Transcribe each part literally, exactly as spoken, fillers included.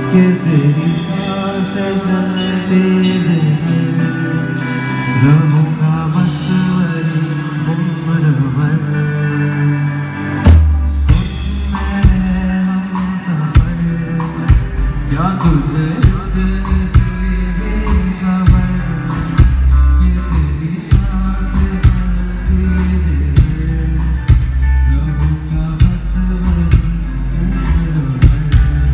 कि तेरी सांसें चलती रहूंगा बस वही उम्र भर। सुन मेरे हमसफर, क्या तुझे इतनी सी भी खबर कि तेरी सांसें चलती रहूंगा बस वही उम्र भर।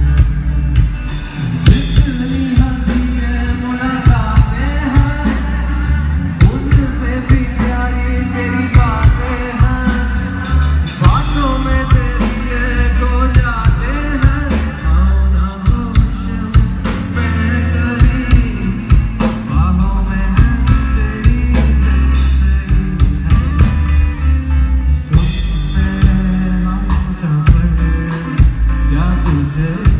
जितनी हंसी है मुलाकातें हैं, उनसे भी प्यारी मेरी बातें हैं। बातों में तेरी ये खो जाते हैं, आओ ना होश में कभी, बाहों में है तेरी जिंदगी है। सुन मेरे हमसफर, क्या तुझे